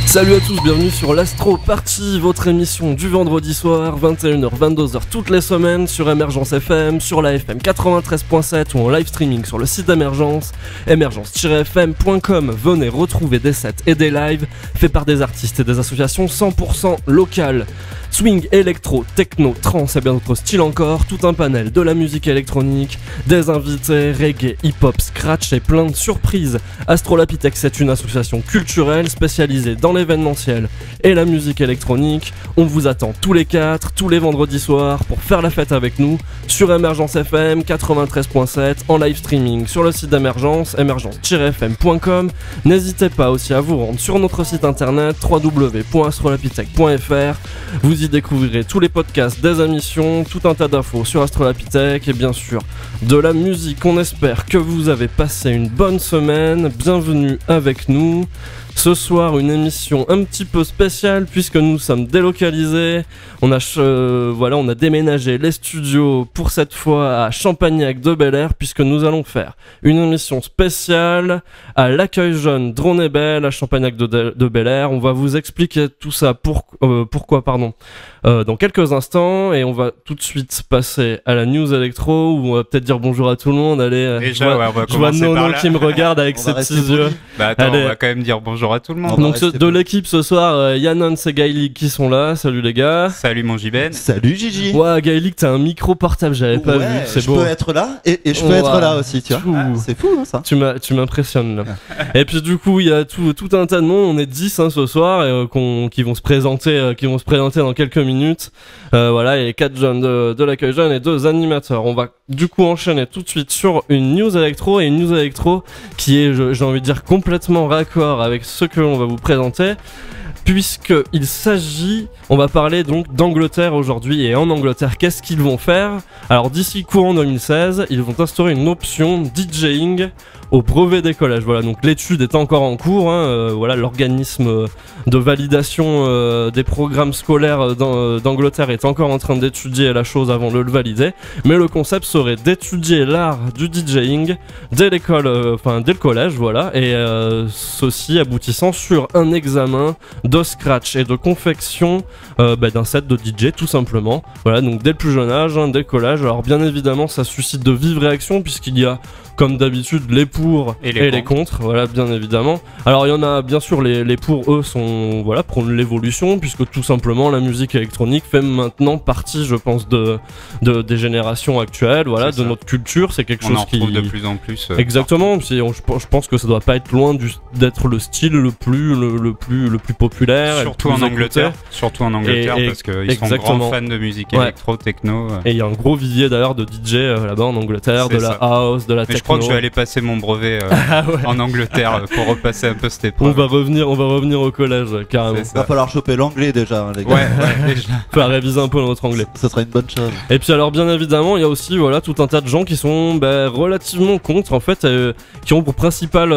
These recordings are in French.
Salut à tous, bienvenue sur l'Astro Party, votre émission du vendredi soir, 21h, 22h toutes les semaines sur Émergence FM, sur la FM 93.7 ou en live streaming sur le site d'Émergence, émergence-fm.com. Venez retrouver des sets et des lives faits par des artistes et des associations 100% locales. Swing, électro, techno, trance et bien d'autres styles encore, tout un panel de la musique électronique, des invités, reggae, hip-hop, scratch et plein de surprises. Astrolapithèque, c'est une association culturelle spécialisée dans l'événementiel et la musique électronique. On vous attend tous les 4, tous les vendredis soirs pour faire la fête avec nous sur Émergence FM 93.7 en live streaming sur le site d'Émergence, émergence-fm.com. N'hésitez pas aussi à vous rendre sur notre site internet www.astrolapithèque.fr. Vous y découvrirez tous les podcasts des émissions, tout un tas d'infos sur Astrolapithèque et bien sûr de la musique. On espère que vous avez passé une bonne semaine. Bienvenue avec nous. Ce soir, une émission un petit peu spéciale puisque nous sommes délocalisés. On a déménagé les studios pour cette fois à Champagnac de Bel-Air puisque nous allons faire une émission spéciale à l'accueil jeune Dronebel à Champagnac de Bel-Air. On va vous expliquer tout ça pourquoi dans quelques instants et on va tout de suite passer à la news électro où on va peut-être dire bonjour à tout le monde. Allez, déjà, je vois Nono qui me regarde avec ses petits yeux. Bah attends, on va quand même dire bonjour à tout le monde. Donc de l'équipe ce soir, Yannon et Gaëlik qui sont là. Salut les gars. Salut mon JBN. Salut Gigi. Ouais, Gaëlik, t'as un micro portable, j'avais pas vu. C'est beau. Je peux être là et je peux être là aussi, tu vois. C'est fou, hein, ça. Tu m'impressionnes là. Et puis du coup, il y a tout un tas de monde. On est 10 ce soir qui vont se présenter dans quelques minutes. Voilà, il y a 4 jeunes de l'accueil jeune et 2 animateurs. On va du coup enchaîner tout de suite sur une news électro qui est, j'ai envie de dire, complètement raccord avec ce que l'on va vous présenter. Puisqu'il s'agit, on va parler donc d'Angleterre aujourd'hui, et en Angleterre, qu'est-ce qu'ils vont faire? Alors d'ici courant 2016, ils vont instaurer une option DJing au brevet des collèges. Voilà, donc l'étude est encore en cours, voilà, l'organisme de validation des programmes scolaires d'Angleterre est encore en train d'étudier la chose avant de le valider, mais le concept serait d'étudier l'art du DJing dès l'école, dès le collège, voilà, et ceci aboutissant sur un examen de scratch et de confection d'un set de DJ tout simplement. Voilà, donc dès le plus jeune âge, dès le collège. Alors bien évidemment ça suscite de vives réactions puisqu'il y a comme d'habitude les pour et les contre, voilà, bien évidemment. Alors il y en a bien sûr, les pour, eux sont, voilà, prônent l'évolution puisque tout simplement la musique électronique fait maintenant partie, je pense, des générations actuelles, voilà, de notre culture. C'est quelque chose qui de plus en plus exactement. Je pense que ça doit pas être loin d'être le style le plus populaire, surtout en Angleterre, parce qu'ils sont grands fans de musique électro, techno. Et il y a un gros vivier d'ailleurs de DJ là-bas en Angleterre, de la house, de la techno. Je crois que je vais aller passer mon brevet en Angleterre pour repasser un peu cette épreuve. On va revenir au collège, carrément. Va falloir choper l'anglais déjà, les gars. Ouais, déjà. Faut réviser un peu notre anglais. Ça sera une bonne chose. Et puis alors bien évidemment, il y a aussi, voilà, tout un tas de gens qui sont relativement contre, en fait, qui ont pour principale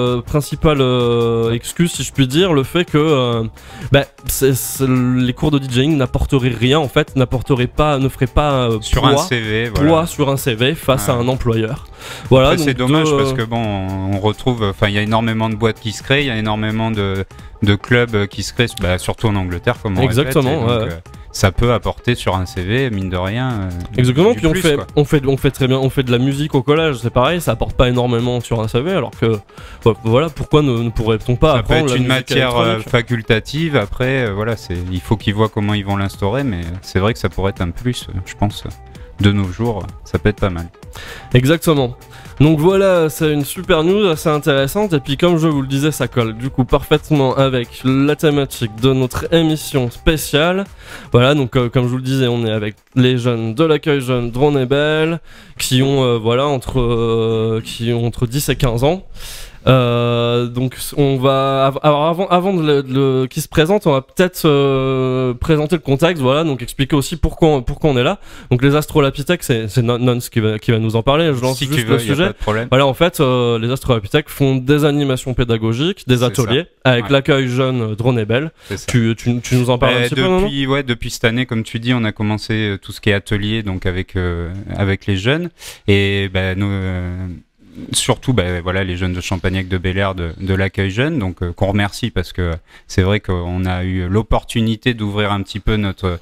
excuse, si je puis dire, le fait que les cours de DJing n'apporteraient rien, en fait, ne feraient pas sur un CV, poids sur un CV face à un employeur. Voilà, c'est dommage parce que bon, on retrouve, il y a énormément de boîtes qui se créent, il y a énormément de clubs qui se créent, surtout en Angleterre, comme on exactement, répète, donc, ça peut apporter sur un CV, mine de rien. Exactement. Puis on fait très bien, on fait de la musique au collège, c'est pareil, ça apporte pas énormément sur un CV, alors que voilà, pourquoi ne pourrait-on pas apprendre ça peut être une matière facultative. Après, voilà, il faut qu'ils voient comment ils vont l'instaurer, mais c'est vrai que ça pourrait être un plus, je pense. De nos jours, ça peut être pas mal. Exactement. Donc voilà, c'est une super news assez intéressante, et puis comme je vous le disais, ça colle du coup parfaitement avec la thématique de notre émission spéciale. Voilà, donc comme je vous le disais, on est avec les jeunes de l'accueil jeune Dronebel qui ont entre 10 et 15 ans. Donc on va avant qu'ils se présentent, on va peut-être présenter le contexte, voilà, donc expliquer aussi pourquoi on est là. Donc les Astrolapithèques, c'est Nons qui va nous en parler. Je lance juste le sujet. Voilà, en fait, les Astrolapithèques font des animations pédagogiques, des ateliers avec l'accueil jeune Dronebel. Tu nous en parles un petit peu? Depuis cette année, comme tu dis, on a commencé tout ce qui est atelier, donc avec les jeunes, et surtout voilà, les jeunes de Champagnac de Bel Air de l'accueil jeune, donc qu'on remercie parce que c'est vrai qu'on a eu l'opportunité d'ouvrir un petit peu notre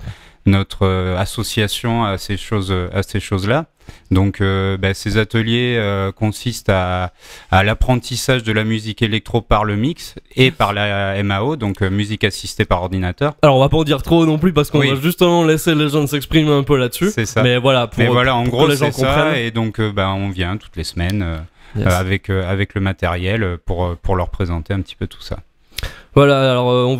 association à ces choses-là. Donc ces ateliers consistent à l'apprentissage de la musique électro par le mix et par la MAO, donc musique assistée par ordinateur. Alors on va pas en dire trop non plus parce qu'on va justement laisser les jeunes s'exprimer un peu là-dessus. C'est ça. Mais voilà, en gros que les gens c'est ça, comprennent. et donc on vient toutes les semaines avec le matériel pour leur présenter un petit peu tout ça. Voilà, alors on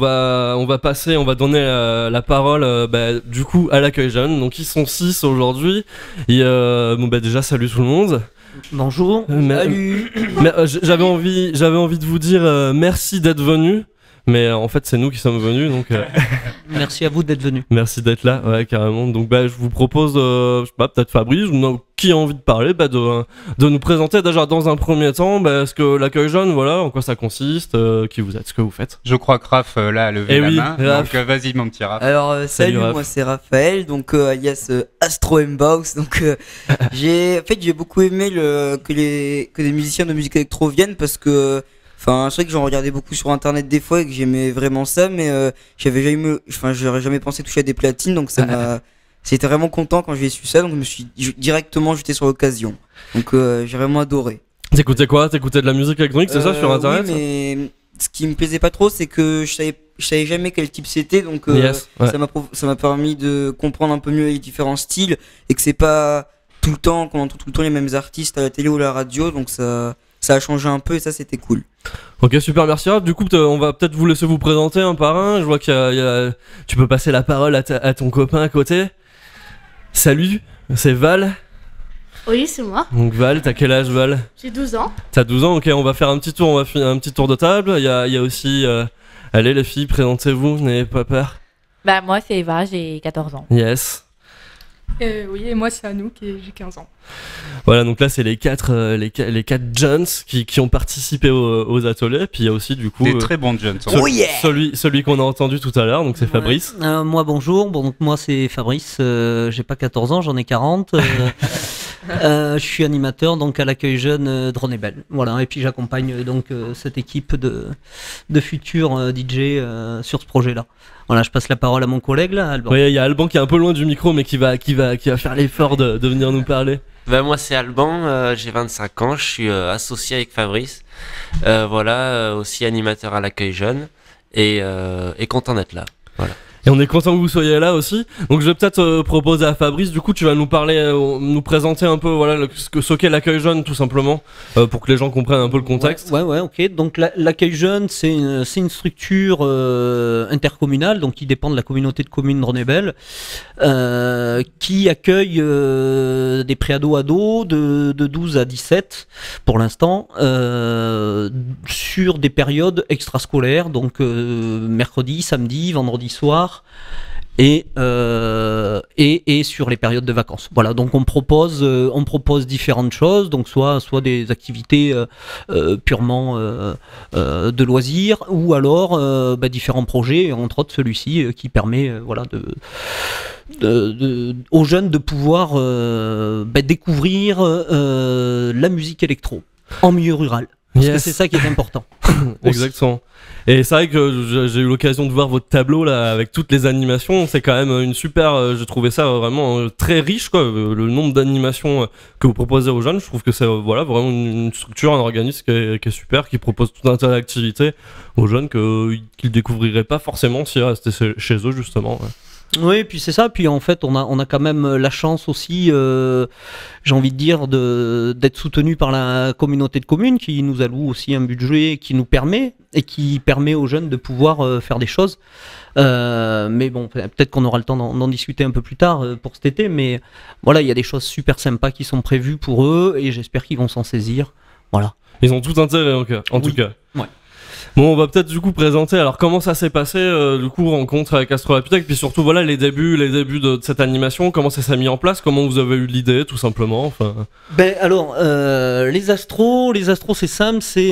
va donner la parole du coup à l'accueil jeune. Donc ils sont 6 aujourd'hui. Et déjà salut tout le monde. Bonjour. Salut. J'avais envie de vous dire merci d'être venus. Mais en fait c'est nous qui sommes venus donc merci à vous d'être venus. Merci d'être là, ouais carrément. Donc je vous propose je sais pas, peut-être Fabrice ou qui a envie de parler de nous présenter déjà dans un premier temps ce que l'accueil jeune, voilà, en quoi ça consiste, qui vous êtes, ce que vous fêtes. Je crois que Raph là a levé la main. Raph. Donc vas-y mon petit Raph. Alors salut, moi c'est Raphaël, donc alias Astro Mbox. Donc j'ai beaucoup aimé que des musiciens de musique électro viennent parce que c'est vrai que j'en regardais beaucoup sur internet des fois et que j'aimais vraiment ça, mais j'aurais jamais pensé toucher à des platines, donc j'étais vraiment content quand j'ai su ça, donc je me suis directement jeté sur l'occasion. Donc j'ai vraiment adoré. T'écoutais quoi? T'écoutais de la musique électronique, c'est ça, sur internet? Oui, mais ce qui me plaisait pas trop, c'est que je savais jamais quel type c'était, donc ça m'a permis de comprendre un peu mieux les différents styles et que c'est pas tout le temps qu'on entend tout le temps les mêmes artistes à la télé ou à la radio, donc ça a changé un peu et ça c'était cool. Ok, super, merci Raph. Du coup on va peut-être vous laisser vous présenter un par un. Je vois tu peux passer la parole à ton copain à côté. Salut, c'est Val. Oui, c'est moi. Donc Val, t'as quel âge Val? J'ai 12 ans. T'as 12 ans, ok, on va faire un petit tour de table. Il y a aussi allez les filles, présentez-vous, n'ayez pas peur. Moi c'est Eva, j'ai 14 ans. Yes. Oui, et moi c'est Anouk et j'ai 15 ans. Voilà, donc là c'est les quatre jeunes qui ont participé aux ateliers. Puis il y a aussi du coup des très bons jeunes. Celui qu'on a entendu tout à l'heure, donc c'est Fabrice. Moi bonjour, donc moi c'est Fabrice, j'ai pas 14 ans, j'en ai 40. Je suis animateur donc à l'accueil jeune Drone et Belle. Voilà, et puis j'accompagne donc cette équipe de futurs DJ sur ce projet-là. Voilà, je passe la parole à mon collègue là, Alban. Oui, il y a Alban qui est un peu loin du micro mais qui va faire l'effort de venir nous parler. Moi c'est Alban, j'ai 25 ans, je suis associé avec Fabrice. Aussi animateur à l'accueil jeune et content d'être là. Voilà. Et on est content que vous soyez là aussi. Donc je vais peut-être proposer à Fabrice, du coup tu vas nous parler, nous présenter un peu ce qu'est l'accueil jeune tout simplement, pour que les gens comprennent un peu le contexte. Ouais, ok. Donc l'accueil jeune c'est une structure intercommunale, donc qui dépend de la communauté de communes Drone-et-Belle, qui accueille des pré-ados de 12 à 17 pour l'instant, sur des périodes extrascolaires, donc mercredi, samedi, vendredi soir. Et sur les périodes de vacances. Voilà, donc on propose différentes choses, donc soit des activités purement de loisirs, ou alors différents projets, entre autres celui-ci qui permet aux jeunes de pouvoir découvrir la musique électro en milieu rural. Parce que c'est ça qui est important. Exactement. Et c'est vrai que j'ai eu l'occasion de voir votre tableau là avec toutes les animations. C'est quand même une super. J'ai trouvé ça vraiment très riche quoi. Le nombre d'animations que vous proposez aux jeunes, je trouve que c'est vraiment une structure, un organisme qui est super, qui propose tout un tas d'activités aux jeunes qu'ils découvriraient pas forcément s'ils restaient chez eux justement. Ouais. Oui, puis c'est ça. Puis en fait, on a quand même la chance aussi, j'ai envie de dire, d'être soutenu par la communauté de communes qui nous alloue aussi un budget qui nous permet aux jeunes de pouvoir faire des choses. Mais bon, peut-être qu'on aura le temps d'en discuter un peu plus tard pour cet été. Mais voilà, il y a des choses super sympas qui sont prévues pour eux et j'espère qu'ils vont s'en saisir. Voilà. Ils ont tout intérêt en tout cas. Ouais. Bon, on va peut-être du coup présenter alors comment ça s'est passé, du coup rencontre avec Astrolapithèque, puis surtout voilà les débuts de cette animation, comment ça s'est mis en place, comment vous avez eu l'idée tout simplement. Alors les astros c'est simple, c'est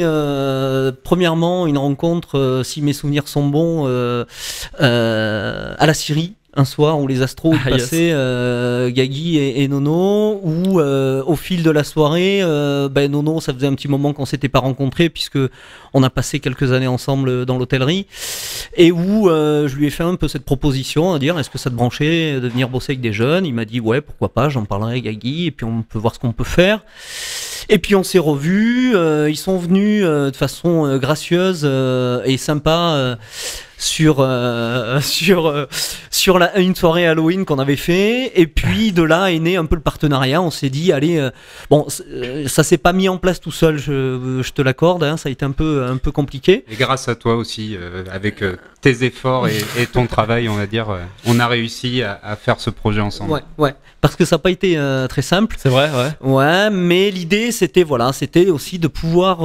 premièrement une rencontre, si mes souvenirs sont bons, à la Syrie. un soir où les Astros passaient Gaggy et Nono, où au fil de la soirée, Nono, ça faisait un petit moment qu'on s'était pas rencontrés puisque on a passé quelques années ensemble dans l'hôtellerie, et où je lui ai fait un peu cette proposition à dire est-ce que ça te branchait de venir bosser avec des jeunes. Il m'a dit ouais, pourquoi pas, j'en parlerai avec Gaggy et puis on peut voir ce qu'on peut faire. Et puis on s'est revus, ils sont venus de façon gracieuse et sympa sur une soirée Halloween qu'on avait fait, et puis de là est né un peu le partenariat. On s'est dit allez, ça s'est pas mis en place tout seul, je te l'accorde, hein, ça a été un peu compliqué. Et grâce à toi aussi, avec tes efforts et ton travail, on va dire, on a réussi à faire ce projet ensemble. Ouais, parce que ça n'a pas été très simple. C'est vrai, ouais. Ouais, mais l'idée c'était aussi de pouvoir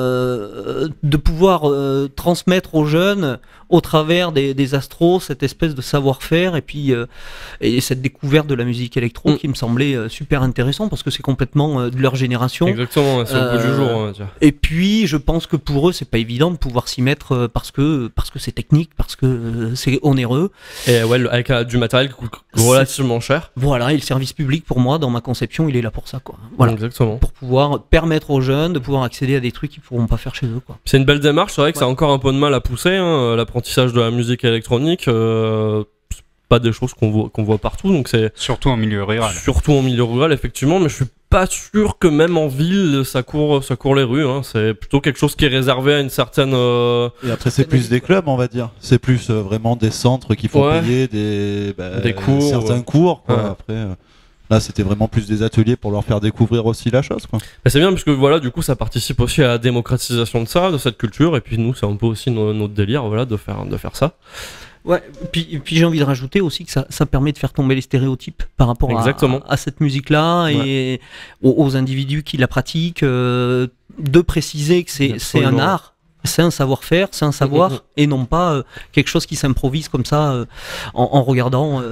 transmettre aux jeunes au travers des Astros cette espèce de savoir-faire et puis et cette découverte de la musique électro qui me semblait super intéressant parce que c'est complètement de leur génération. Exactement, c'est au bout du jour. On va dire. Et puis je pense que pour eux c'est pas évident de pouvoir s'y mettre parce que c'est technique, parce que c'est onéreux. Et ouais, avec du matériel qui coûte relativement cher. Voilà, et le service public pour moi dans ma conception il est là pour ça, quoi. Voilà. Exactement. Pour pouvoir permettre aux jeunes de pouvoir accéder à des trucs qu'ils pourront pas faire chez eux, quoi. C'est une belle démarche, c'est vrai que ça a encore un peu de mal à pousser, hein, l'apprentissage de la musique électronique, c'est pas des choses qu'on voit partout, donc c'est surtout en milieu rural. Surtout en milieu rural, effectivement, mais je suis pas sûr que même en ville ça court les rues, hein. C'est plutôt quelque chose qui est réservé à une certaine et après c'est plus des clubs, on va dire, c'est plus vraiment des centres qui font payer des cours, certains cours, quoi. Après là, c'était vraiment plus des ateliers pour leur faire découvrir aussi la chose, quoi. C'est bien parce que voilà, du coup, ça participe aussi à la démocratisation de ça, de cette culture, et puis nous, c'est un peu aussi notre délire, voilà, de faire ça. Ouais, puis j'ai envie de rajouter aussi que ça permet de faire tomber les stéréotypes par rapport à cette musique-là et aux individus qui la pratiquent, de préciser que c'est un art. C'est un savoir-faire, c'est un savoir, et non pas quelque chose qui s'improvise comme ça en regardant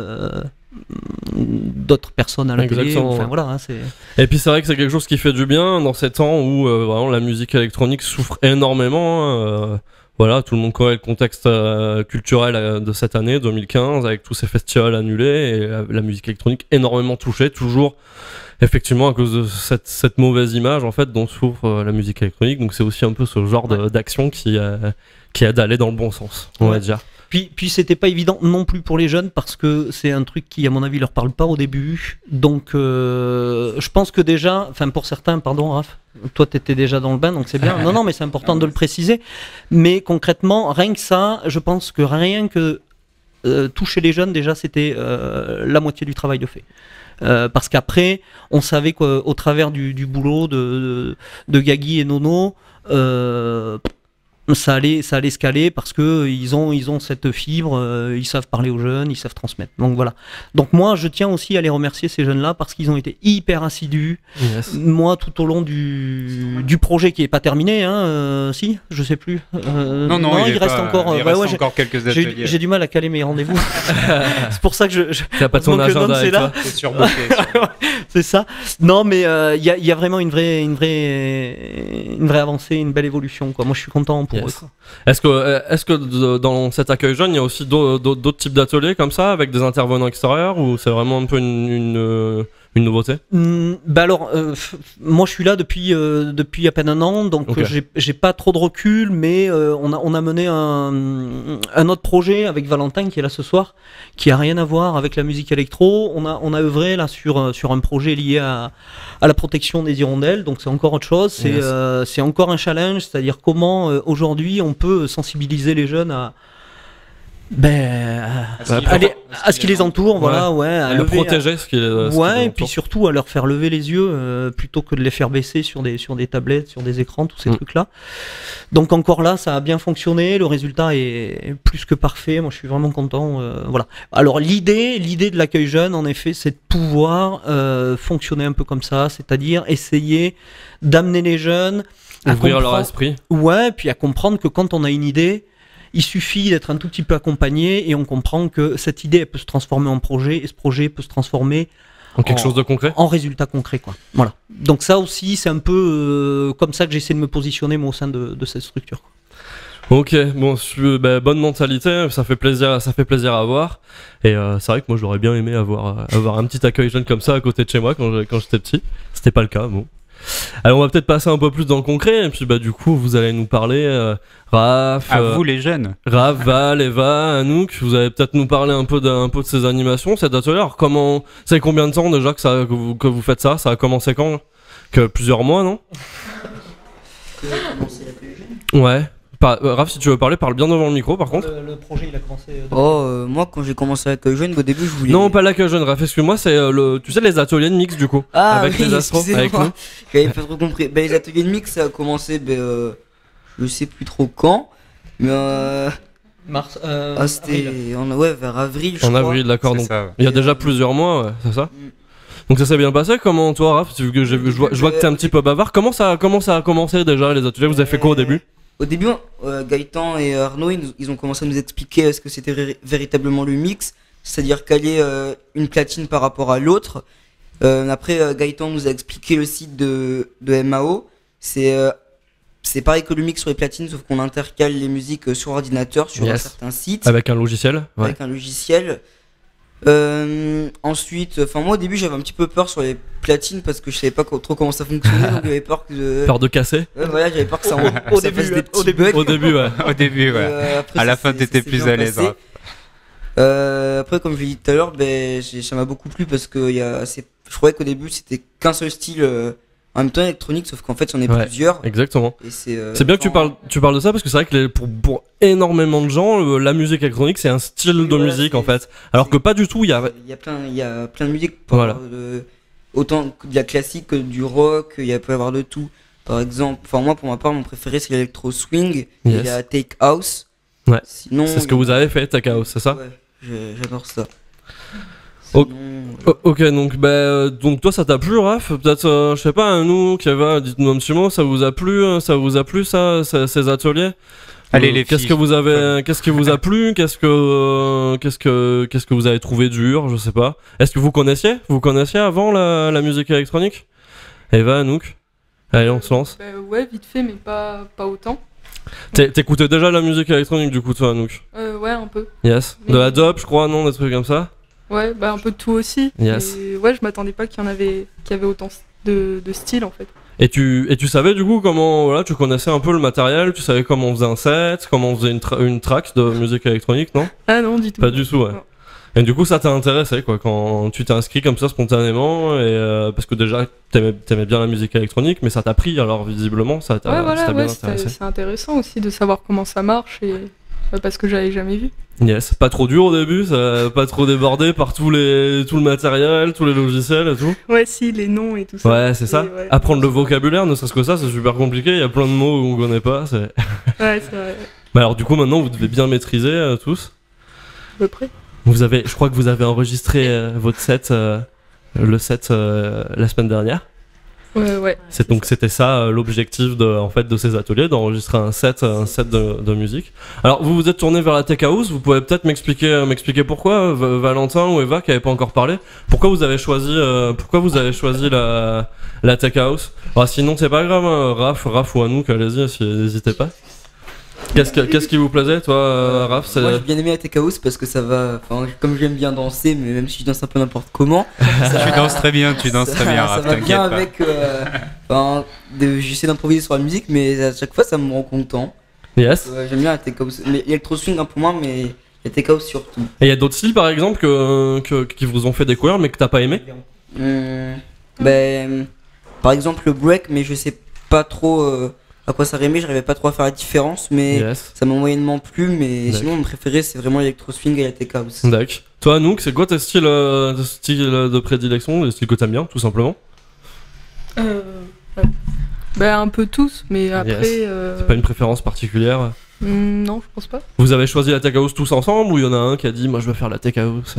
d'autres personnes à la télé. Enfin, voilà, hein, et puis c'est vrai que c'est quelque chose qui fait du bien dans ces temps où vraiment la musique électronique souffre énormément. Voilà, tout le monde connaît le contexte culturel de cette année 2015 avec tous ces festivals annulés et la musique électronique énormément touchée, toujours effectivement à cause de cette mauvaise image en fait dont souffre la musique électronique. Donc c'est aussi un peu ce genre d'action qui aide à aller dans le bon sens, on va dire. Puis c'était pas évident non plus pour les jeunes parce que c'est un truc qui à mon avis leur parle pas au début. Donc je pense que déjà, enfin pour certains, pardon Raph, toi t'étais déjà dans le bain donc c'est bien. Non mais c'est important de le préciser. Mais concrètement, rien que ça, je pense que rien que toucher les jeunes déjà c'était la moitié du travail de fait. Parce qu'après, on savait qu'au travers du boulot de Gaggy et Nono, ça allait se caler parce que ils ont cette fibre, ils savent parler aux jeunes, ils savent transmettre. Donc voilà. Donc moi, je tiens aussi à les remercier ces jeunes-là parce qu'ils ont été hyper assidus. Yes. Moi, tout au long du projet qui est pas terminé, hein, si, je sais plus. Non, il reste encore. Il reste encore quelques ateliers. J'ai du mal à caler mes rendez-vous. C'est pour ça que je. T'as pas ton agenda avec toi. T'es surbooké. C'est ça. Non, mais il y a vraiment une vraie avancée, une belle évolution, quoi. Moi, je suis content pour eux. Est-ce que dans cet accueil jeune, il y a aussi d'autres types d'ateliers comme ça, avec des intervenants extérieurs, ou c'est vraiment un peu une nouveauté? Alors, moi je suis là depuis à peine un an, donc j'ai pas trop de recul, mais on a mené un autre projet avec Valentin qui est là ce soir, qui a rien à voir avec la musique électro. On a œuvré là sur un projet lié à la protection des hirondelles, donc c'est encore autre chose. C'est encore un challenge, c'est-à-dire comment aujourd'hui on peut sensibiliser les jeunes à ce qui les entoure, voilà, à le protéger, ce qui les et puis surtout à leur faire lever les yeux plutôt que de les faire baisser sur des tablettes, sur des écrans, tous ces trucs-là. Donc encore là, ça a bien fonctionné, le résultat est plus que parfait. Moi, je suis vraiment content. Voilà. Alors l'idée de l'accueil jeune, en effet, c'est de pouvoir fonctionner un peu comme ça, c'est-à-dire essayer d'amener les jeunes à ouvrir leur esprit. Ouais, puis à comprendre que quand on a une idée, il suffit d'être un tout petit peu accompagné et on comprend que cette idée elle peut se transformer en projet et ce projet peut se transformer en quelque chose de concret, en résultat concret, quoi. Voilà. Donc ça aussi c'est un peu comme ça que j'essaie de me positionner moi au sein de cette structure, quoi. Ok, bon, bonne mentalité, ça fait plaisir à voir. Et c'est vrai que moi j'aurais bien aimé avoir un petit accueil jeune comme ça à côté de chez moi quand j'étais petit. C'était pas le cas, bon. Alors on va peut-être passer un peu plus dans le concret, et puis du coup vous allez nous parler, Raph, vous les jeunes, Raph, Val, Eva, Anouk, vous allez peut-être nous parler un peu de ces animations, cet atelier. Alors c'est combien de temps déjà que vous faites ça? Ça a commencé quand? Que plusieurs mois, non? Ouais. Raph, si tu veux parler, parle bien devant le micro par contre. Le projet il a commencé. Moi quand j'ai commencé à l'accueil jeune, au début je voulais. Non, pas l'accueil jeune, Raph, excuse-moi, c'est tu sais, les ateliers de mix du coup. Avec oui, les astros, avec nous. J'avais pas trop compris. Les ateliers de mix ça a commencé, je sais plus trop quand, mais Mars. c'était vers avril, je crois. En avril, d'accord. Donc il y a déjà plusieurs mois, ouais, c'est ça. Donc ça s'est bien passé. Comment toi, Raph, je vois que t'es un petit peu bavard. Comment ça a commencé déjà les ateliers? Vous avez fait quoi au début? Au début, Gaëtan et Arnaud, ils ont commencé à nous expliquer ce que c'était véritablement le mix, c'est-à-dire caler une platine par rapport à l'autre. Après, Gaëtan nous a expliqué le site de MAO. C'est pareil que le mix sur les platines, sauf qu'on intercale les musiques sur ordinateur, sur un certain site. Avec un logiciel. Ouais. Avec un logiciel. Ensuite, moi au début j'avais un petit peu peur sur les platines parce que je savais pas trop comment ça fonctionnait, donc j'avais peur peur de casser. Voilà, j'avais peur que ça fasse des petits bugs. Au début, ouais. Après, à la fin t'étais plus à l'aise. Après, comme je l'ai dit tout à l'heure, ça m'a beaucoup plu parce que je croyais qu'au début c'était qu'un seul style en même temps électronique, sauf qu'en fait il y en a plusieurs. Exactement. Et c'est bien que tu parles de ça parce que c'est vrai que pour énormément de gens, la musique électronique c'est un style de musique en fait. Alors que pas du tout, il y a plein de musique, autant de la classique que du rock, il peut y avoir de tout. Par exemple, moi pour ma part, mon préféré c'est l'électro swing et la take house. Ouais. Sinon, c'est ce que vous avez fait, take house, c'est ça? Ouais, j'adore ça. Ok, donc toi ça t'a plu, Raph? Peut-être, je sais pas, nous, Keva, dites-nous un petit mot, ça vous a plu ça, ces ateliers? Allez les filles. Qu'est-ce qui vous a plu? Qu'est-ce que vous avez trouvé dur? Je sais pas. Est-ce que vous connaissiez avant la musique électronique? Eva, Anouk? Allez, on se lance. Ouais, vite fait, mais pas autant. T'écoutais déjà la musique électronique du coup, toi, Anouk? Ouais, un peu. Yes. De la dope, je crois, non? Des trucs comme ça? Ouais, un peu de tout aussi. Yes. Mais ouais, je m'attendais pas qu'il y avait autant de styles en fait. Et tu savais du coup comment, tu connaissais un peu le matériel, tu savais comment on faisait un set, comment on faisait une track de musique électronique, non? Ah non, du tout. Pas du tout, ouais. Non. Et du coup, ça t'a intéressé, quoi, quand tu t'es inscrit comme ça spontanément, et parce que déjà, t'aimais bien la musique électronique, mais ça t'a pris, alors visiblement, ça t'a bien intéressé. C'est intéressant aussi de savoir comment ça marche, et parce que j'avais jamais vu. Yes, pas trop dur au début, pas trop débordé par tout le matériel, tous les logiciels et tout. Ouais, si, les noms et tout ça. Ouais, c'est ça. Ouais. Apprendre le vocabulaire, ne serait-ce que ça, c'est super compliqué, il y a plein de mots qu'on connaît pas. Ouais, c'est vrai. Bah alors du coup, maintenant, vous devez bien maîtriser tous. À peu près. Je crois que vous avez enregistré votre set, le set la semaine dernière. Ouais. C'était ça l'objectif de ces ateliers, d'enregistrer un set de musique. Alors vous vous êtes tourné vers la tech house, vous pouvez peut-être m'expliquer pourquoi, Valentin ou Eva qui n'avait pas encore parlé, pourquoi vous avez choisi la tech house. Alors, sinon c'est pas grave, hein, Raph ou Anouk, allez-y, n'hésitez pas. Qu'est-ce qui vous plaisait, toi, Raph? Moi j'ai bien aimé la tech house parce que ça va, comme j'aime bien danser, mais même si je danse un peu n'importe comment. Tu danses très bien, Raph. Ça va bien avec. J'essaie d'improviser sur la musique, mais à chaque fois ça me rend content. Yes. J'aime bien la tech house, mais l'électro swing un peu moins, mais la tech house surtout. Et il y a d'autres styles par exemple qui vous ont fait découvrir mais que t'as pas aimé? Par exemple le break, mais je sais pas trop. À quoi ça rimait, j'arrivais pas trop à faire la différence, mais ça m'a moyennement plu, mais sinon mon préféré c'est vraiment l'électro swing et la tech house. D'accord. Toi Anouk, c'est quoi tes styles de prédilection, les styles que t'aimes bien tout simplement? Un peu tous, mais après... C'est pas une préférence particulière? Non, je pense pas. Vous avez choisi la tech house tous ensemble ou il y en a un qui a dit moi je veux faire la tech house?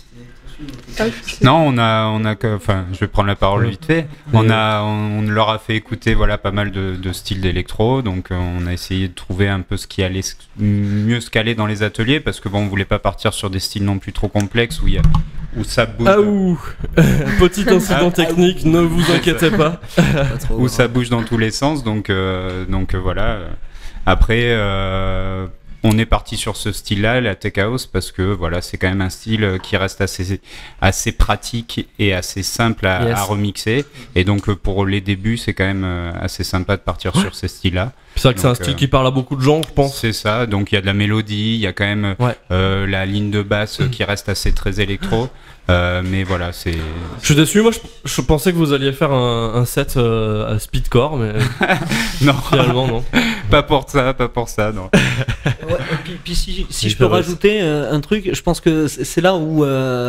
Non, je vais prendre la parole vite fait. On leur a fait écouter pas mal de styles d'électro, donc on a essayé de trouver un peu ce qui allait mieux se caler dans les ateliers, parce que on voulait pas partir sur des styles non plus trop complexes où ça bouge. Petit incident technique, ne vous inquiétez pas. Où ça bouge dans tous les sens, donc voilà. Après, on est parti sur ce style-là, la tech house, parce que voilà, c'est quand même un style qui reste assez pratique et assez simple à remixer. Et donc pour les débuts, c'est quand même assez sympa de partir sur ces styles-là. C'est vrai que c'est un style qui parle à beaucoup de gens, je pense. C'est ça, donc il y a de la mélodie, il y a quand même la ligne de basse qui reste assez très électro. Mais voilà, c'est... Je suis déçu, moi je pensais que vous alliez faire un set à speedcore, mais non, finalement non. Pas pour ça, non. Puis si je peux rajouter un truc, je pense que c'est là où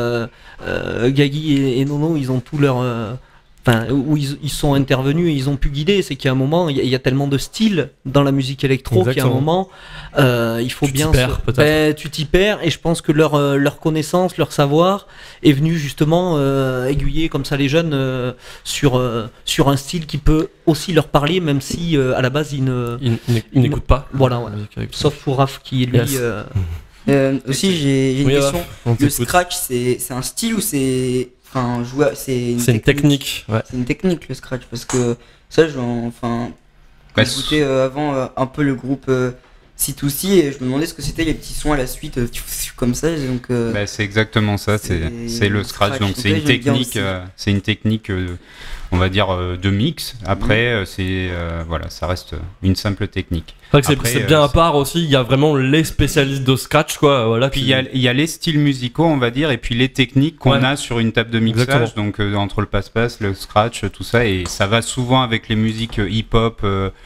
Gaggy et Nono, ils ont tout leur... où ils sont intervenus et ils ont pu guider, c'est qu'à un moment il y a tellement de styles dans la musique électro qu'à un moment il faut tu t'y perds, et je pense que leur connaissance, leur savoir est venu justement aiguiller comme ça les jeunes sur un style qui peut aussi leur parler, même si à la base ils n'écoutent pas. Voilà. Sauf pour Raph qui lui aussi j'ai une question. Le scratch c'est un style ou c'est... Enfin, c'est une technique. C'est une technique, le scratch, parce que ça, j'écoutais avant un peu le groupe C2C et je me demandais ce que c'était les petits sons à la suite comme ça. Donc, c'est exactement ça, c'est le scratch. Donc c'est une technique, on va dire, de mix. Après, ça reste une simple technique. C'est vrai que c'est bien à part aussi, il y a vraiment les spécialistes de scratch, quoi. Voilà, puis il y a les styles musicaux, on va dire, et puis les techniques qu'on a sur une table de mixage. Exactement. Donc entre le passe-passe, le scratch, tout ça, et ça va souvent avec les musiques hip-hop,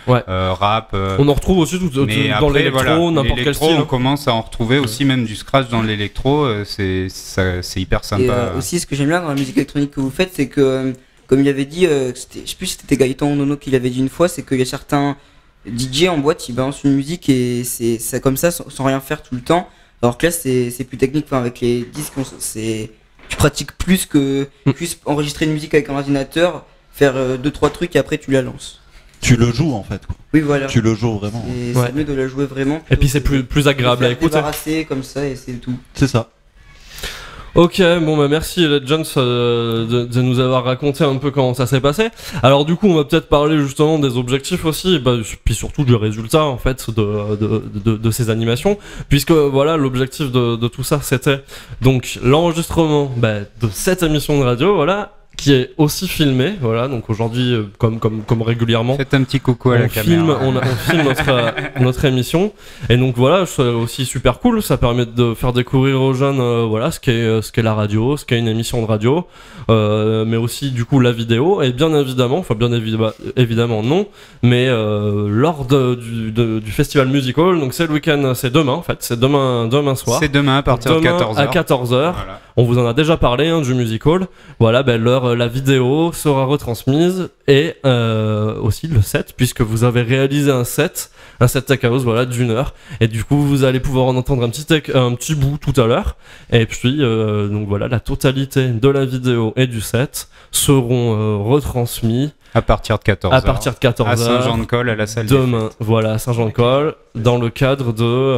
rap. On en retrouve aussi dans l'électro, n'importe quel style. On commence à en retrouver aussi, même du scratch dans l'électro. C'est hyper sympa. Et aussi, ce que j'aime bien dans la musique électronique que vous faites, c'est que, comme il avait dit, je sais plus si c'était Gaëtan ou Nono qui l'avait dit une fois, c'est qu'il y a certains DJ en boîte, ils balancent une musique et c'est ça comme ça sans rien faire tout le temps. Alors que là c'est plus technique, avec les disques tu pratiques plus que juste enregistrer une musique avec un ordinateur, faire 2-3 trucs et après tu la lances. Tu le joues en fait, quoi. Oui, voilà. Tu le joues vraiment. C'est mieux de la jouer vraiment. Et puis c'est plus agréable à écouter. Débarrasser comme ça et c'est tout. C'est ça. Ok, bon bah merci Legends de nous avoir raconté un peu comment ça s'est passé. Alors du coup on va peut-être parler justement des objectifs aussi, puis surtout du résultat en fait de ces animations, puisque voilà l'objectif de tout ça c'était donc l'enregistrement de cette émission de radio, voilà, qui est aussi filmé, voilà, donc aujourd'hui comme régulièrement. Faites un petit coucou à la caméra. On filme notre émission, et donc voilà, c'est aussi super cool, ça permet de faire découvrir aux jeunes voilà ce qu'est la radio, ce qu'est une émission de radio, mais aussi du coup la vidéo, et bien évidemment non, mais lors du festival Musical, donc c'est le week-end, c'est demain en fait, c'est demain soir. C'est demain à partir de 14h. À 14h. Voilà. On vous en a déjà parlé du Musical. Voilà, la vidéo sera retransmise et aussi le set, puisque vous avez réalisé un set tech house, voilà, d'1 heure. Et du coup, vous allez pouvoir en entendre un petit bout tout à l'heure. Et puis, donc voilà, la totalité de la vidéo et du set seront retransmis. À partir de 14h. À partir de 14h. À Saint-Jean-de-Colle, à la salle. Demain, voilà, à Saint-Jean-de-Colle, dans le cadre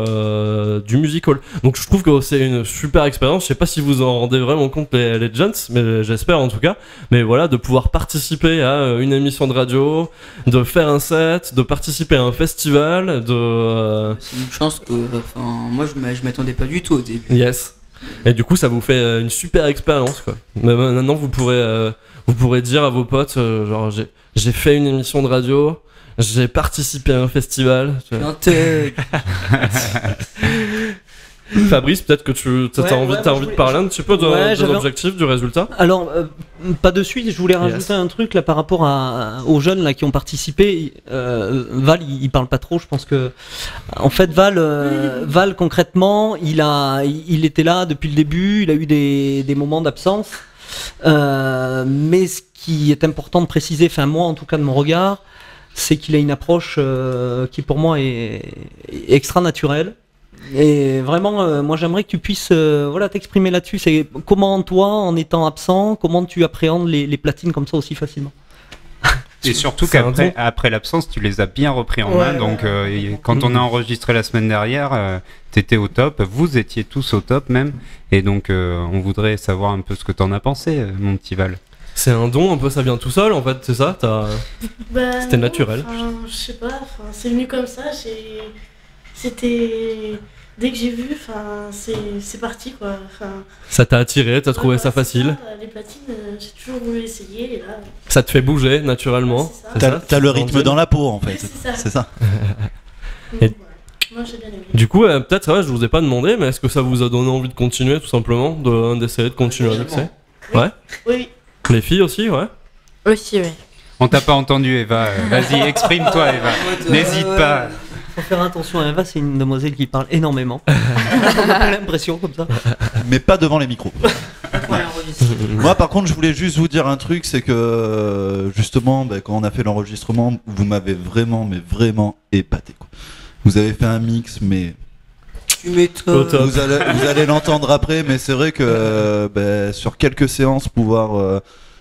du Musical. Donc je trouve que c'est une super expérience. Je sais pas si vous en rendez vraiment compte les Legends, mais j'espère en tout cas. Mais voilà, de pouvoir participer à une émission de radio, de faire un set, de participer à un festival, C'est une chance que, moi je m'attendais pas du tout au début. Yes. Et du coup, ça vous fait une super expérience, quoi. Mais maintenant, vous pourrez dire à vos potes, genre, j'ai fait une émission de radio, j'ai participé à un festival. Fabrice, peut-être que tu as envie de parler un petit peu de l'objectif, du résultat. Alors, pas de suite, je voulais rajouter un truc là par rapport aux jeunes là qui ont participé. Val, il parle pas trop, je pense que. En fait, Val concrètement, il était là depuis le début, il a eu des moments d'absence. Mais ce qui est important de préciser, enfin moi en tout cas de mon regard, c'est qu'il a une approche qui pour moi est extra naturelle. Et vraiment, moi j'aimerais que tu puisses t'exprimer là-dessus. C'est comment toi, en étant absent, comment tu appréhendes les platines comme ça aussi facilement. Et surtout qu'après l'absence, tu les as bien repris en main. Donc quand on a enregistré la semaine dernière, t'étais au top, vous étiez tous au top même. Et donc on voudrait savoir un peu ce que t'en as pensé, mon petit Val. C'est un don un peu, ça vient tout seul en fait, c'est ça C'était naturel. Je sais pas, c'est venu comme ça, c'était... Dès que j'ai vu, c'est parti quoi. Ça t'a attiré, t'as trouvé ça facile. Les platines, j'ai toujours voulu essayer et là. Ça te fait bouger naturellement. T'as le rythme dans la peau en fait. Oui, c'est ça. Donc, moi j'ai bien aimé. Du coup, peut-être, je vous ai pas demandé, mais est-ce que ça vous a donné envie de continuer tout simplement, d'essayer de continuer à mixer? Ouais. Oui. Les filles aussi, ouais. Aussi, oui. On t'a pas entendu, Eva. Vas-y, exprime-toi, Eva. N'hésite pas. Faut faire attention à Eva, c'est une demoiselle qui parle énormément. On a l'impression comme ça. Mais pas devant les micros. Moi par contre je voulais juste vous dire un truc, c'est que justement quand on a fait l'enregistrement, vous m'avez vraiment épaté quoi. Vous avez fait un mix mais... Tu m'étonnes. Vous allez l'entendre après, mais c'est vrai que sur quelques séances pouvoir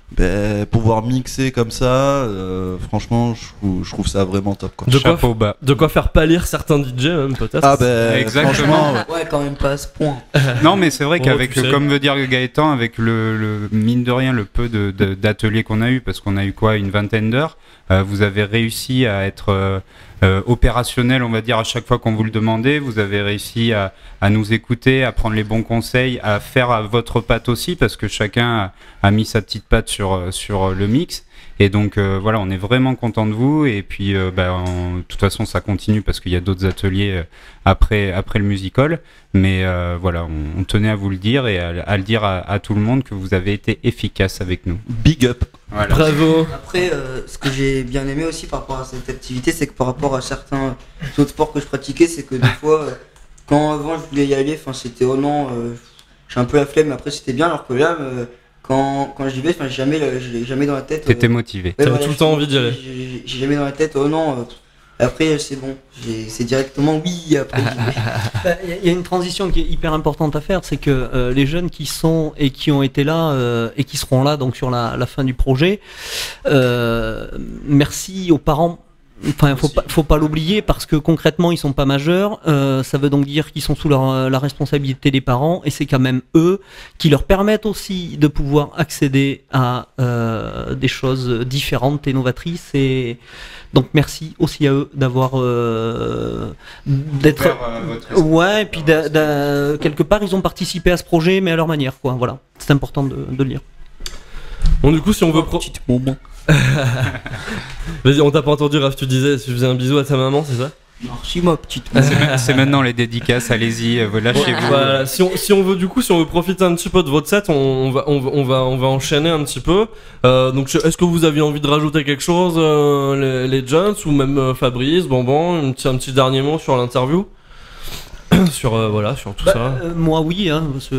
mixer comme ça, franchement, je trouve ça vraiment top quoi. De quoi faire pâlir certains DJ même peut-être. Ah exactement. Ouais, quand même pas à ce point. Non, mais c'est vrai qu'avec, comme veut dire Gaëtan, avec le mine de rien, le peu d'ateliers qu'on a eu, parce qu'on a eu une 20aine d'heures, vous avez réussi à être opérationnel, on va dire, à chaque fois qu'on vous le demandait. Vous avez réussi à nous écouter, à prendre les bons conseils, à faire à votre patte aussi, parce que chacun a mis sa petite patte sur le mix. Et donc voilà, on est vraiment content de vous. Et puis de toute façon, ça continue parce qu'il y a d'autres ateliers après le musical. Mais voilà, on tenait à vous le dire et à le dire à tout le monde que vous avez été efficace avec nous. Big up. Voilà. Bravo. Après, ce que j'ai bien aimé aussi par rapport à cette activité, c'est que par rapport à certains autres sports que je pratiquais, c'est que des fois, quand avant je voulais y aller, c'était oh non, j'ai un peu la flemme, mais après c'était bien, alors que là, quand j'y vais, j'ai jamais dans la tête. T'étais motivé. T'avais tout le temps envie d'y aller. J'ai jamais dans la tête, oh non. Après c'est bon, c'est directement oui. Après, il y a une transition qui est hyper importante à faire, c'est que les jeunes qui sont et qui ont été là et qui seront là donc sur la fin du projet, merci aux parents. Enfin, faut pas l'oublier parce que concrètement ils sont pas majeurs, ça veut donc dire qu'ils sont sous la responsabilité des parents et c'est quand même eux qui leur permettent aussi de pouvoir accéder à des choses différentes et novatrices et donc merci aussi à eux d'avoir d'être ouais et puis quelque part ils ont participé à ce projet mais à leur manière quoi, voilà, c'est important de le dire. Bon du coup si on veut Vas-y, on t'a pas entendu, Raph, tu disais, tu faisais un bisou à ta maman, c'est ça? Merci ma petite. C'est maintenant les dédicaces, allez-y, lâchez-vous. Voilà, si on veut profiter un petit peu de votre set, on va enchaîner un petit peu. Donc, est-ce que vous aviez envie de rajouter quelque chose, les Jones ou même Fabrice, Bonbon, un petit dernier mot sur l'interview? sur tout ça. Moi oui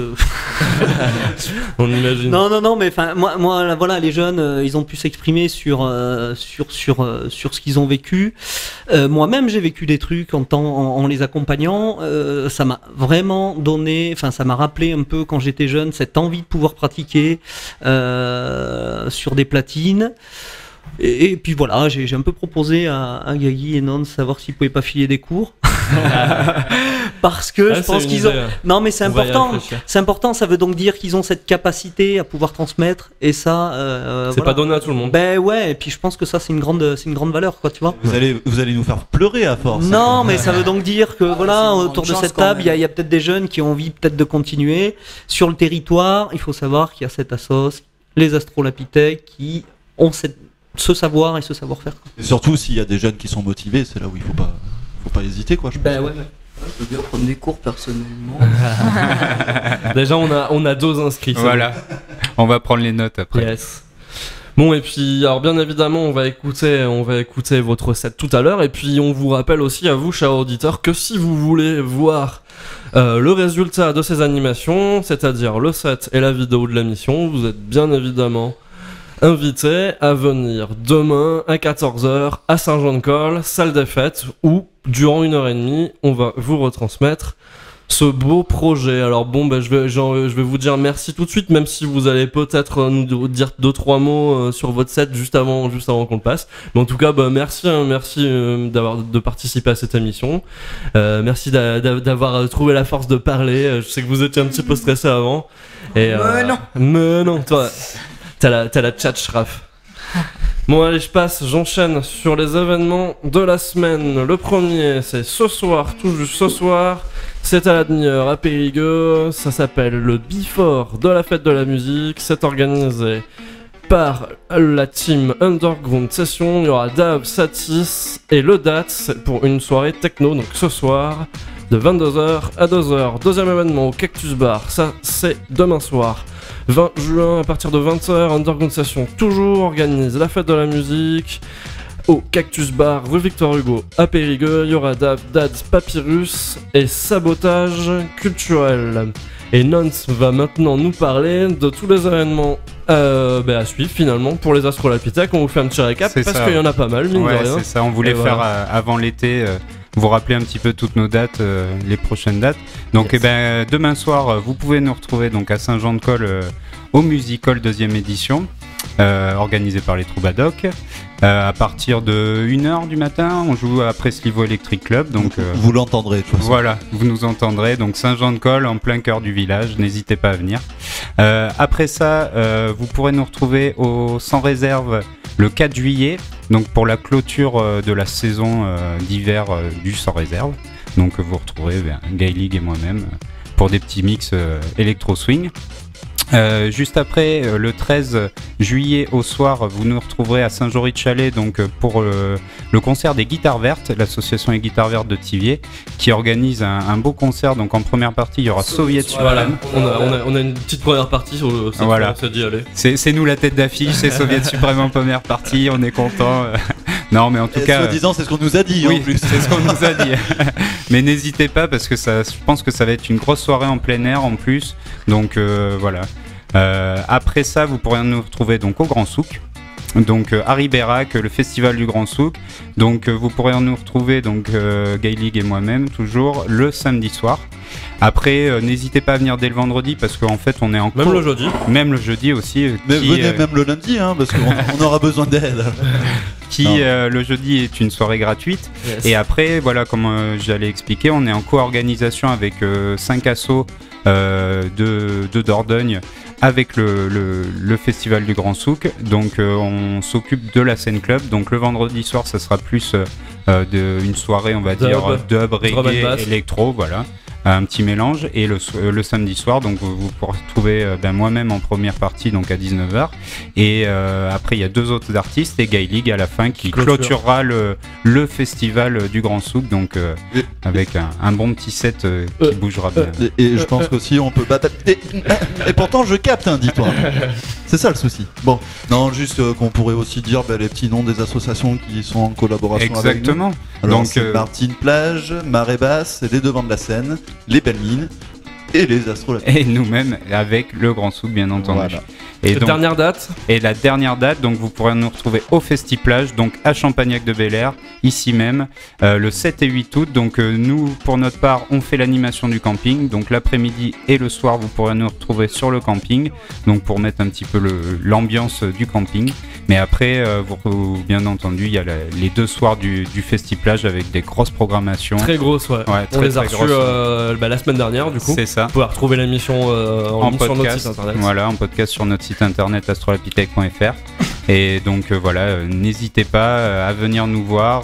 on imagine. Non mais enfin moi voilà, les jeunes ils ont pu s'exprimer sur ce qu'ils ont vécu. Moi-même j'ai vécu des trucs en les accompagnant, ça m'a vraiment donné, enfin ça m'a rappelé un peu quand j'étais jeune cette envie de pouvoir pratiquer sur des platines. Et puis voilà, j'ai un peu proposé à Gagui et Non de savoir s'ils pouvaient pas filer des cours. Parce que je pense qu'ils ont... Non mais c'est important, ça veut donc dire qu'ils ont cette capacité à pouvoir transmettre et ça... c'est pas donné à tout le monde. Ben ouais, et puis je pense que ça c'est une grande valeur quoi, tu vois. Vous allez nous faire pleurer à force. Non mais ça veut donc dire que voilà, autour de cette table, il y a peut-être des jeunes qui ont envie peut-être de continuer. Sur le territoire, il faut savoir qu'il y a cette assos, les Astrolapithèques qui ont ce savoir et ce savoir-faire. Et surtout s'il y a des jeunes qui sont motivés, c'est là où il faut pas hésiter quoi. Je pense. Ouais. Je veux bien prendre des cours personnellement. Déjà on a 2 inscrits. Voilà. On va prendre les notes après. Yes. Bon et puis alors bien évidemment on va écouter votre set tout à l'heure et puis on vous rappelle aussi à vous chers auditeurs que si vous voulez voir le résultat de ces animations, c'est-à-dire le set et la vidéo de l'émission, vous êtes bien évidemment invité à venir demain à 14h à Saint-Jean-de-Col, salle des fêtes, où durant 1h30 on va vous retransmettre ce beau projet. Alors bon, je vais vous dire merci tout de suite, même si vous allez peut-être nous dire 2-3 mots sur votre set juste avant qu'on le passe. Mais en tout cas, merci de participer à cette émission. Merci d'avoir trouvé la force de parler. Je sais que vous étiez un petit peu stressé avant. Et, non. Mais non, toi. T'as la tchatch, Raph. Bon allez, j'enchaîne sur les événements de la semaine. Le premier, c'est ce soir, tout juste ce soir. C'est à la demi-heure à Périgueux. Ça s'appelle le Before de la fête de la musique. C'est organisé par la team Underground Session. Il y aura Dave, Satis et le Date pour une soirée techno. Donc ce soir, de 22h à 2h. Deuxième événement au Cactus Bar. Ça, c'est demain soir. 20 juin à partir de 20h, Underground Session toujours organise la fête de la musique au Cactus Bar rue Victor Hugo à Périgueux. Il y aura Dave, Dads, Papyrus et Sabotage culturel. Et Nance va maintenant nous parler de tous les événements à suivre finalement pour les Astrolapithèques. On vous fait un petit récap parce qu'il y en a pas mal, mine de rien. C'est ça, on voulait faire avant l'été. Vous rappeler un petit peu toutes nos dates, les prochaines dates. Donc demain soir, vous pouvez nous retrouver donc à Saint-Jean-de-Colle au Music Hall 2e édition, organisé par les Troubadocs. À partir de 1h du matin, on joue à Preslivo Electric Club. Donc, vous l'entendrez de toute façon. Voilà, vous nous entendrez. Donc Saint-Jean-de-Colle en plein cœur du village, n'hésitez pas à venir. Après ça, vous pourrez nous retrouver au Sans Réserve le 4 juillet, donc pour la clôture de la saison d'hiver du Sans Réserve. Donc vous retrouverez Gay League et moi-même pour des petits mix électro-swing. Juste après, le 13 juillet au soir, vous nous retrouverez à Saint-Jory-de-Chalais donc pour le concert des Guitares Vertes, l'association des Guitares Vertes de Thiviers, qui organise un beau concert. Donc en première partie, il y aura Soviet Supreme. Voilà, on a une petite première partie sur le. Voilà. On s'est dit allez. C'est nous la tête d'affiche, c'est Soviet Supreme en première partie, on est content. Non, mais en tout cas. Soi-disant, c'est ce qu'on nous a dit. Oui, en plus. c'est ce qu'on nous a dit. Mais n'hésitez pas parce que je pense que ça va être une grosse soirée en plein air en plus. Donc voilà. Après ça, vous pourrez nous retrouver donc au Grand Souk. Donc à Ribérac, le festival du Grand Souk. Donc vous pourrez nous retrouver donc Gay League et moi-même toujours le samedi soir. Après, n'hésitez pas à venir dès le vendredi parce qu'en fait on est en même le jeudi. Même le jeudi aussi. Mais venez même le lundi parce qu'on aura besoin d'aide. Le jeudi est une soirée gratuite. Yes. Et après, voilà, comme j'allais expliquer, on est en co-organisation avec 5 assos de Dordogne avec le festival du Grand Souk. Donc on s'occupe de la scène club. Donc le vendredi soir, ça sera plus une soirée, on va dire, dub, reggae, électro, voilà. Un petit mélange. Et le samedi soir, donc vous pourrez trouver moi-même en première partie, donc à 19h. Et après, il y a 2 autres artistes et Gay League à la fin qui clôturera le festival du Grand Souk, donc avec un bon petit set qui bougera bien. Et je pense qu'aussi on peut battre. Et pourtant, je capte, hein, dis-toi. C'est ça le souci. Bon, non, juste qu'on pourrait aussi dire les petits noms des associations qui sont en collaboration avec nous. Exactement. Alors, c'est Martine Plage, Marée Basse, Les Devants de la Seine, Les Belles Mines et les Astrolapithèques. Et nous-mêmes avec le Grand Souk, bien entendu. Voilà. Et donc, dernière date. Et la dernière date, donc vous pourrez nous retrouver au Festiplage, donc à Champagnac-de-Bel-Air, ici même, le 7 et 8 août. Donc nous, pour notre part, on fait l'animation du camping. Donc l'après-midi et le soir, vous pourrez nous retrouver sur le camping, donc pour mettre un petit peu l'ambiance du camping. Mais après, bien entendu, il y a les 2 soirs du Festiplage avec des grosses programmations. Très grosses, ouais. On les a reçus la semaine dernière, du coup. C'est ça. Vous pouvez retrouver l'émission en podcast, sur notre site internet. Voilà, en podcast sur notre site internet astrolapithèque.fr. Et donc voilà, n'hésitez pas à venir nous voir.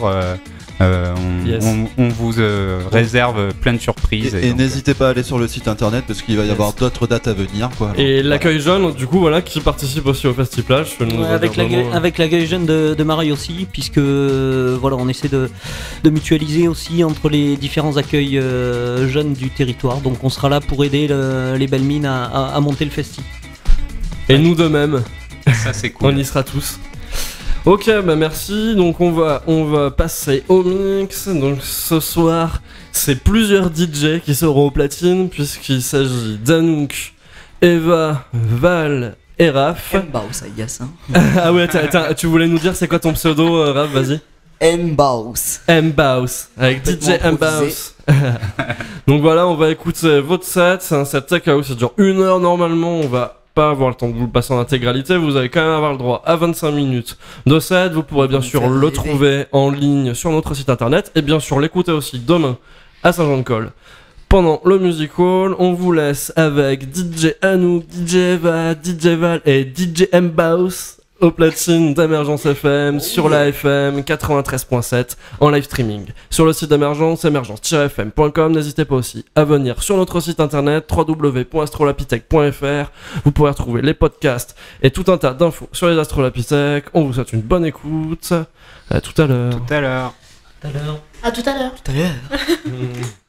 On vous réserve plein de surprises. Et n'hésitez pas à aller sur le site internet parce qu'il va y avoir d'autres dates à venir. Quoi. Et l'accueil jeune, du coup, voilà, qui participe aussi au Festiplage. Avec l'accueil jeune de Marie aussi, puisque voilà, on essaie de mutualiser aussi entre les différents accueils jeunes du territoire. Donc on sera là pour aider les Belles Mines à monter le festival. Et nous de même. Ça c'est cool. On y sera tous. Ok, merci. Donc on va passer au mix. Donc ce soir, c'est plusieurs DJ qui seront aux platines puisqu'il s'agit d'Anouk, Eva, Val et Raph. Mbaus, I guess. Ah ouais, tu voulais nous dire c'est quoi ton pseudo, Raph, vas-y. Mbaus. Mbaus, avec DJ Mbaus. Donc voilà, on va écouter votre set. C'est un set tech house, ça dure 1 heure normalement. On va pas avoir le temps de vous le passer en intégralité, vous allez quand même avoir le droit à 25 minutes de set. Vous pourrez bien sûr le trouver en ligne sur notre site internet et bien sûr l'écouter aussi demain à Saint-Jean-de-Colle pendant le Music Hall. On vous laisse avec DJ Anouk, DJ Eva, DJ Val et DJ Mbaus au platine d'Emergence FM sur la FM 93.7 en live streaming. Sur le site d'Emergence, emergence-fm.com. N'hésitez pas aussi à venir sur notre site internet www.astrolapithèque.fr. Vous pourrez retrouver les podcasts et tout un tas d'infos sur les Astrolapithèques. On vous souhaite une bonne écoute. À tout à l'heure. Tout à l'heure. À tout à l'heure. Tout à l'heure.